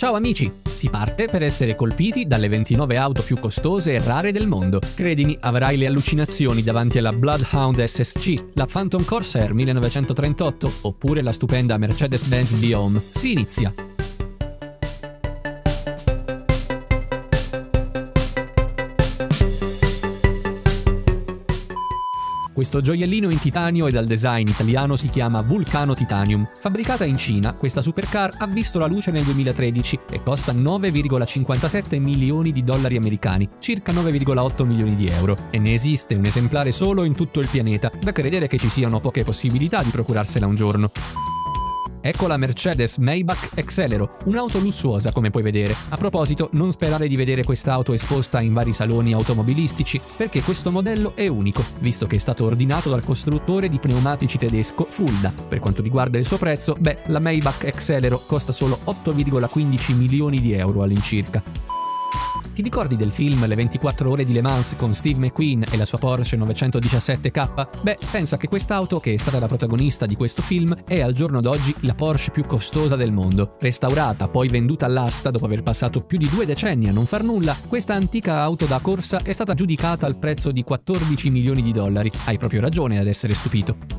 Ciao amici! Si parte per essere colpiti dalle 29 auto più costose e rare del mondo. Credimi, avrai le allucinazioni davanti alla Bloodhound SSC, la Phantom Corsair 1938 oppure la stupenda Mercedes-Benz B-Home. Si inizia! Questo gioiellino in titanio e dal design italiano si chiama Vulcano Titanium. Fabbricata in Cina, questa supercar ha visto la luce nel 2013 e costa 9,57 milioni di dollari americani, circa 9,8 milioni di euro, e ne esiste un esemplare solo in tutto il pianeta, da credere che ci siano poche possibilità di procurarsela un giorno. Ecco la Mercedes Maybach Exelero, un'auto lussuosa come puoi vedere. A proposito, non sperare di vedere quest'auto esposta in vari saloni automobilistici, perché questo modello è unico, visto che è stato ordinato dal costruttore di pneumatici tedesco Fulda. Per quanto riguarda il suo prezzo, la Maybach Exelero costa solo 8,15 milioni di euro all'incirca. Ti ricordi del film Le 24 ore di Le Mans con Steve McQueen e la sua Porsche 917K? Pensa che quest'auto, che è stata la protagonista di questo film, è al giorno d'oggi la Porsche più costosa del mondo. Restaurata, poi venduta all'asta dopo aver passato più di 2 decenni a non far nulla, questa antica auto da corsa è stata giudicata al prezzo di 14 milioni di dollari. Hai proprio ragione ad essere stupito.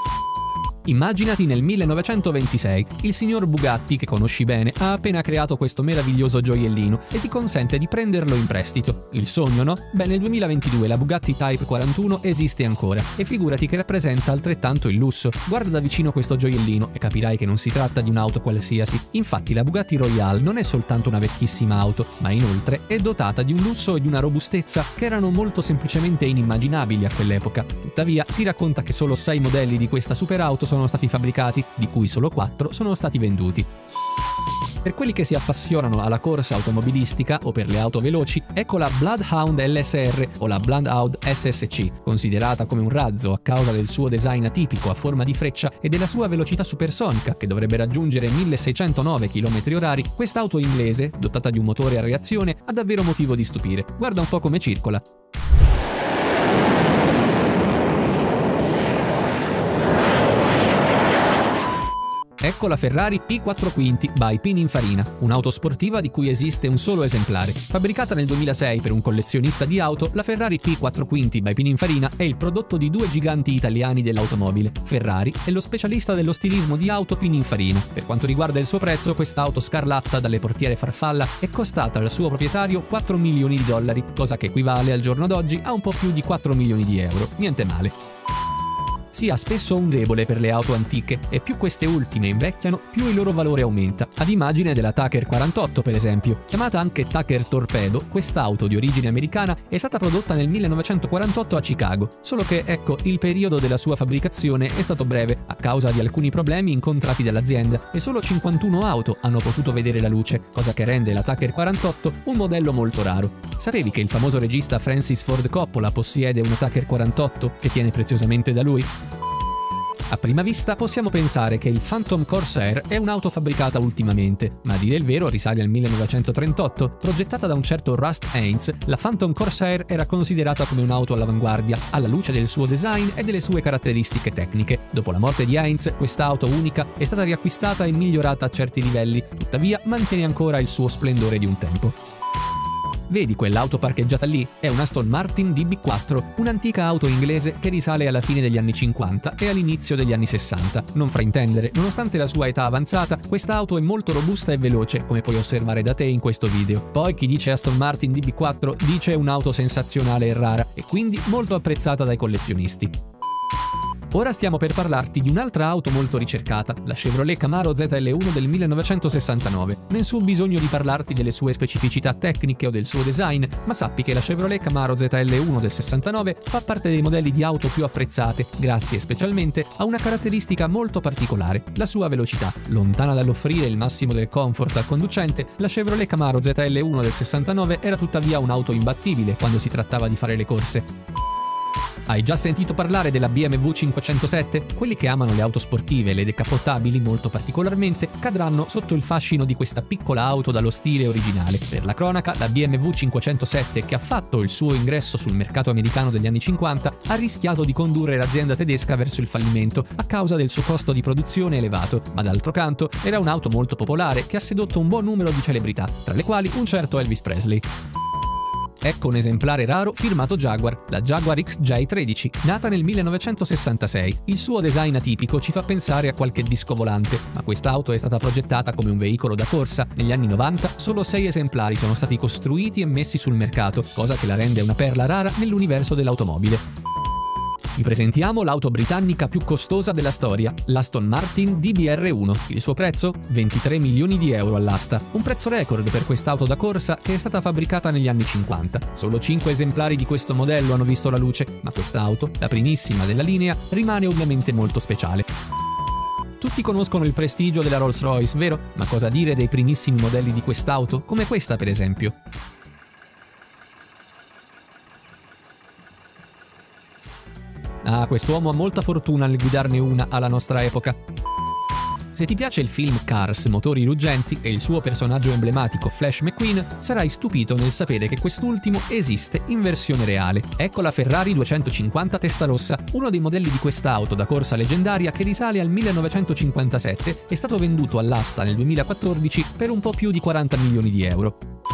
Immaginati nel 1926, il signor Bugatti, che conosci bene, ha appena creato questo meraviglioso gioiellino e ti consente di prenderlo in prestito. Il sogno, no? Nel 2022 la Bugatti Type 41 esiste ancora e figurati che rappresenta altrettanto il lusso. Guarda da vicino questo gioiellino e capirai che non si tratta di un'auto qualsiasi. Infatti la Bugatti Royale non è soltanto una vecchissima auto, ma inoltre è dotata di un lusso e di una robustezza che erano molto semplicemente inimmaginabili a quell'epoca. Tuttavia si racconta che solo 6 modelli di questa superauto sono stati fabbricati, di cui solo 4 sono stati venduti. Per quelli che si appassionano alla corsa automobilistica o per le auto veloci, ecco la Bloodhound LSR o la Bloodhound SSC. Considerata come un razzo a causa del suo design atipico a forma di freccia e della sua velocità supersonica, che dovrebbe raggiungere 1609 km/h, quest'auto inglese, dotata di un motore a reazione, ha davvero motivo di stupire. Guarda un po' come circola. Ecco la Ferrari P4Quinti by Pininfarina, un'auto sportiva di cui esiste un solo esemplare. Fabbricata nel 2006 per un collezionista di auto, la Ferrari P4Quinti by Pininfarina è il prodotto di 2 giganti italiani dell'automobile, Ferrari e lo specialista dello stilismo di auto Pininfarina. Per quanto riguarda il suo prezzo, quest'auto scarlatta dalle portiere farfalla è costata al suo proprietario 4 milioni di dollari, cosa che equivale al giorno d'oggi a un po' più di 4 milioni di euro. Niente male. Si ha spesso un debole per le auto antiche e più queste ultime invecchiano, più il loro valore aumenta. Ad immagine della Tucker 48 per esempio. Chiamata anche Tucker Torpedo, quest'auto di origine americana è stata prodotta nel 1948 a Chicago, solo che ecco il periodo della sua fabbricazione è stato breve a causa di alcuni problemi incontrati dall'azienda e solo 51 auto hanno potuto vedere la luce, cosa che rende la Tucker 48 un modello molto raro. Sapevi che il famoso regista Francis Ford Coppola possiede una Tucker 48 che tiene preziosamente da lui? A prima vista possiamo pensare che il Phantom Corsair è un'auto fabbricata ultimamente, ma a dire il vero risale al 1938. Progettata da un certo Rust Haynes, la Phantom Corsair era considerata come un'auto all'avanguardia, alla luce del suo design e delle sue caratteristiche tecniche. Dopo la morte di Haynes, quest'auto unica è stata riacquistata e migliorata a certi livelli, tuttavia mantiene ancora il suo splendore di un tempo. Vedi quell'auto parcheggiata lì? È un Aston Martin DB4, un'antica auto inglese che risale alla fine degli anni 50 e all'inizio degli anni 60. Non fraintendere, nonostante la sua età avanzata, quest'auto è molto robusta e veloce, come puoi osservare da te in questo video. Poi chi dice Aston Martin DB4 dice un'auto sensazionale e rara, e quindi molto apprezzata dai collezionisti. Ora stiamo per parlarti di un'altra auto molto ricercata, la Chevrolet Camaro ZL1 del 1969. Nessun bisogno di parlarti delle sue specificità tecniche o del suo design, ma sappi che la Chevrolet Camaro ZL1 del 69 fa parte dei modelli di auto più apprezzate, grazie specialmente a una caratteristica molto particolare, la sua velocità. Lontana dall'offrire il massimo del comfort al conducente, la Chevrolet Camaro ZL1 del 69 era tuttavia un'auto imbattibile quando si trattava di fare le corse. Hai già sentito parlare della BMW 507? Quelli che amano le auto sportive e le decapottabili molto particolarmente cadranno sotto il fascino di questa piccola auto dallo stile originale. Per la cronaca, la BMW 507, che ha fatto il suo ingresso sul mercato americano degli anni 50, ha rischiato di condurre l'azienda tedesca verso il fallimento a causa del suo costo di produzione elevato, ma d'altro canto era un'auto molto popolare che ha sedotto un buon numero di celebrità, tra le quali un certo Elvis Presley. Ecco un esemplare raro firmato Jaguar, la Jaguar XJ13, nata nel 1966. Il suo design atipico ci fa pensare a qualche disco volante, ma quest'auto è stata progettata come un veicolo da corsa. Negli anni 90 solo 6 esemplari sono stati costruiti e messi sul mercato, cosa che la rende una perla rara nell'universo dell'automobile. Ti presentiamo l'auto britannica più costosa della storia, l'Aston Martin DBR1. Il suo prezzo? 23 milioni di euro all'asta. Un prezzo record per quest'auto da corsa che è stata fabbricata negli anni 50. Solo 5 esemplari di questo modello hanno visto la luce, ma quest'auto, la primissima della linea, rimane ovviamente molto speciale. Tutti conoscono il prestigio della Rolls-Royce, vero? Ma cosa dire dei primissimi modelli di quest'auto, come questa per esempio? Ah, quest'uomo ha molta fortuna nel guidarne una alla nostra epoca. Se ti piace il film Cars, motori ruggenti e il suo personaggio emblematico Flash McQueen, sarai stupito nel sapere che quest'ultimo esiste in versione reale. Ecco la Ferrari 250 Testarossa, uno dei modelli di quest'auto da corsa leggendaria che risale al 1957, è stato venduto all'asta nel 2014 per un po' più di 40 milioni di euro.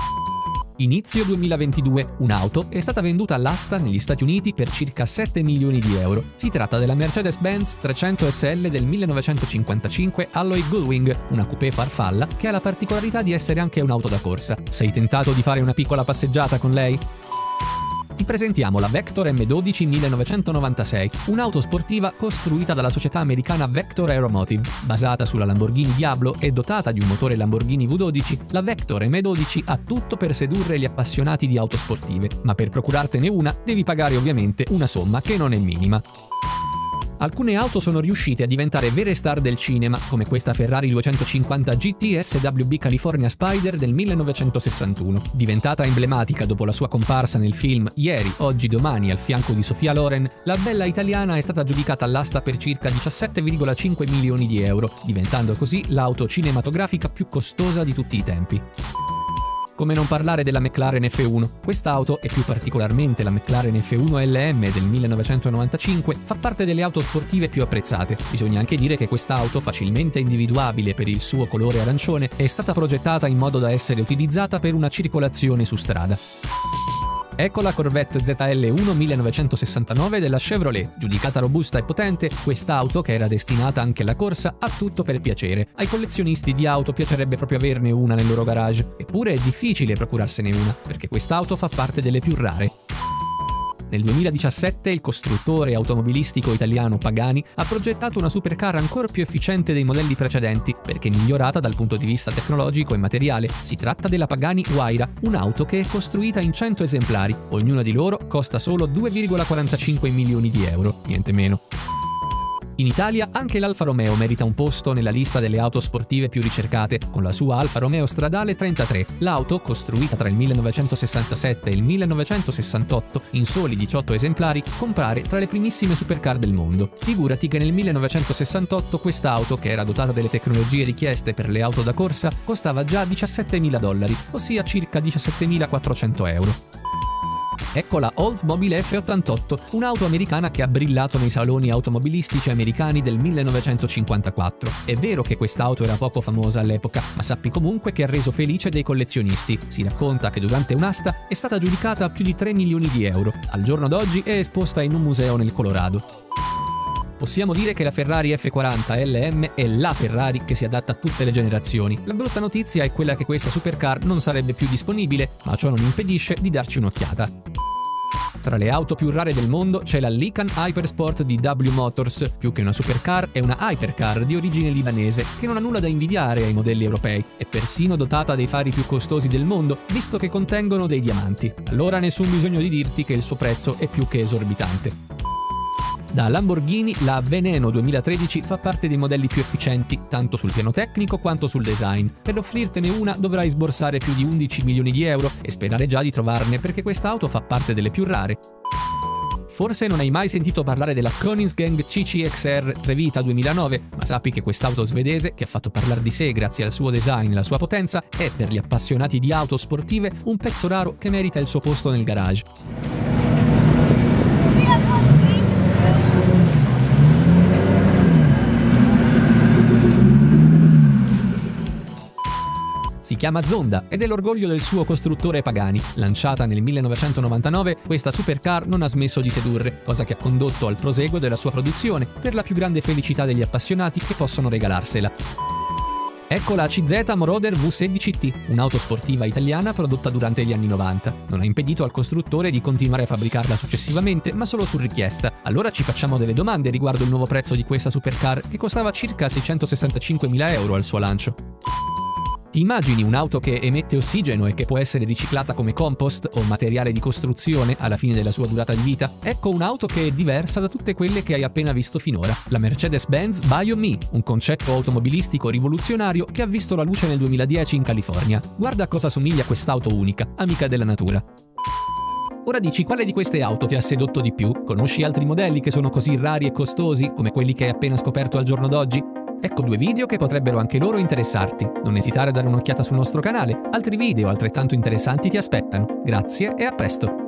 Inizio 2022, un'auto è stata venduta all'asta negli Stati Uniti per circa 7 milioni di euro. Si tratta della Mercedes-Benz 300 SL del 1955 Alloy Gullwing, una coupé farfalla che ha la particolarità di essere anche un'auto da corsa. Sei tentato di fare una piccola passeggiata con lei? Ti presentiamo la Vector M12 1996, un'auto sportiva costruita dalla società americana Vector Aeromotive. Basata sulla Lamborghini Diablo e dotata di un motore Lamborghini V12, la Vector M12 ha tutto per sedurre gli appassionati di auto sportive, ma per procurartene una devi pagare ovviamente una somma che non è minima. Alcune auto sono riuscite a diventare vere star del cinema, come questa Ferrari 250 GT SWB California Spider del 1961. Diventata emblematica dopo la sua comparsa nel film Ieri, Oggi, Domani al fianco di Sofia Loren, la bella italiana è stata giudicata all'asta per circa 17,5 milioni di euro, diventando così l'auto cinematografica più costosa di tutti i tempi. Come non parlare della McLaren F1? Quest'auto, e più particolarmente la McLaren F1 LM del 1995, fa parte delle auto sportive più apprezzate. Bisogna anche dire che quest'auto, facilmente individuabile per il suo colore arancione, è stata progettata in modo da essere utilizzata per una circolazione su strada. Ecco la Corvette ZL1 1969 della Chevrolet. Giudicata robusta e potente, quest'auto, che era destinata anche alla corsa, ha tutto per piacere. Ai collezionisti di auto piacerebbe proprio averne una nel loro garage. Eppure è difficile procurarsene una, perché quest'auto fa parte delle più rare. Nel 2017 il costruttore automobilistico italiano Pagani ha progettato una supercar ancora più efficiente dei modelli precedenti, perché migliorata dal punto di vista tecnologico e materiale. Si tratta della Pagani Huayra, un'auto che è costruita in 100 esemplari. Ognuna di loro costa solo 2,45 milioni di euro, niente meno. In Italia anche l'Alfa Romeo merita un posto nella lista delle auto sportive più ricercate, con la sua Alfa Romeo Stradale 33. L'auto, costruita tra il 1967 e il 1968 in soli 18 esemplari, compare tra le primissime supercar del mondo. Figurati che nel 1968 quest'auto, che era dotata delle tecnologie richieste per le auto da corsa, costava già $17.000, ossia circa 17.400 euro. Ecco la Oldsmobile F88, un'auto americana che ha brillato nei saloni automobilistici americani del 1954. È vero che quest'auto era poco famosa all'epoca, ma sappi comunque che ha reso felice dei collezionisti. Si racconta che durante un'asta è stata giudicata a più di 3 milioni di euro. Al giorno d'oggi è esposta in un museo nel Colorado. Possiamo dire che la Ferrari F40 LM è la Ferrari che si adatta a tutte le generazioni. La brutta notizia è quella che questa supercar non sarebbe più disponibile, ma ciò non impedisce di darci un'occhiata. Tra le auto più rare del mondo c'è la Lykan Hypersport di W Motors. Più che una supercar è una hypercar di origine libanese che non ha nulla da invidiare ai modelli europei. È persino dotata dei fari più costosi del mondo, visto che contengono dei diamanti. Allora nessun bisogno di dirti che il suo prezzo è più che esorbitante. Da Lamborghini, la Veneno 2013 fa parte dei modelli più efficienti, tanto sul piano tecnico quanto sul design. Per offrirtene una dovrai sborsare più di 11 milioni di euro e sperare già di trovarne, perché quest'auto fa parte delle più rare. Forse non hai mai sentito parlare della Koenigsegg CCXR 3 Vita 2009, ma sappi che quest'auto svedese, che ha fatto parlare di sé grazie al suo design e alla sua potenza, è per gli appassionati di auto sportive un pezzo raro che merita il suo posto nel garage. Si chiama Zonda ed è l'orgoglio del suo costruttore Pagani. Lanciata nel 1999, questa supercar non ha smesso di sedurre, cosa che ha condotto al proseguo della sua produzione, per la più grande felicità degli appassionati che possono regalarsela. Ecco la CZ Moroder V16T, un'auto sportiva italiana prodotta durante gli anni 90. Non ha impedito al costruttore di continuare a fabbricarla successivamente, ma solo su richiesta. Allora ci facciamo delle domande riguardo il nuovo prezzo di questa supercar, che costava circa 665.000 euro al suo lancio. Ti immagini un'auto che emette ossigeno e che può essere riciclata come compost o materiale di costruzione alla fine della sua durata di vita? Ecco un'auto che è diversa da tutte quelle che hai appena visto finora. La Mercedes-Benz BioMe, un concetto automobilistico rivoluzionario che ha visto la luce nel 2010 in California. Guarda a cosa somiglia quest'auto unica, amica della natura. Ora dici, quale di queste auto ti ha sedotto di più? Conosci altri modelli che sono così rari e costosi come quelli che hai appena scoperto al giorno d'oggi? Ecco 2 video che potrebbero anche loro interessarti. Non esitare a dare un'occhiata sul nostro canale, altri video altrettanto interessanti ti aspettano. Grazie e a presto!